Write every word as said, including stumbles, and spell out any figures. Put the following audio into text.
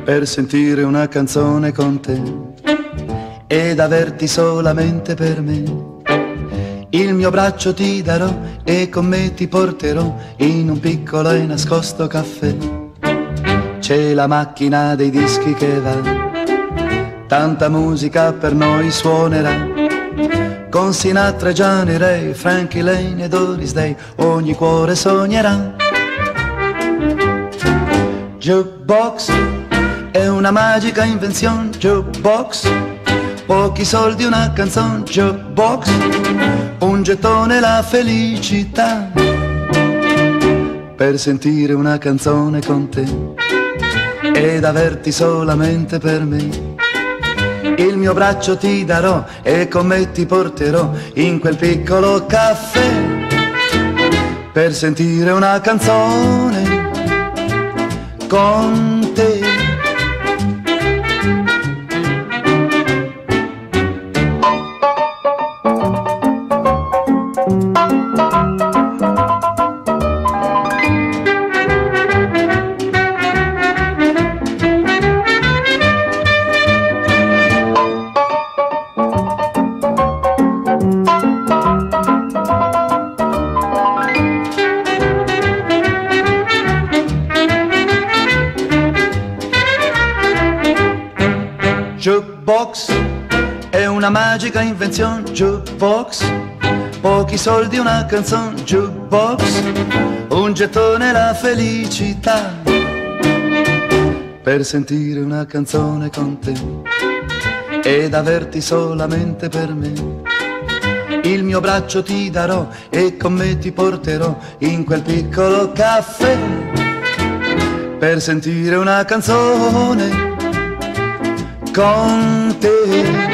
per sentire una canzone con te ed averti solamente per me. Il mio braccio ti darò e con me ti porterò in un piccolo e nascosto caffè. C'è la macchina dei dischi che va, tanta musica per noi suonerà, con Sinatra e Johnny Ray, Frankie Lane e Doris Day, ogni cuore sognerà. Jukebox è una magica invenzione, jukebox, pochi soldi una canzone, jukebox, un gettone la felicità, per sentire una canzone con te ed averti solamente per me. Il mio braccio ti darò e con me ti porterò in quel piccolo caffè, per sentire una canzone con te. Jukebox è una magica invenzione, jukebox, pochi soldi una canzone, jukebox, un gettone la felicità, per sentire una canzone con te ed averti solamente per me. Il mio braccio ti darò e con me ti porterò in quel piccolo caffè, per sentire una canzone con te.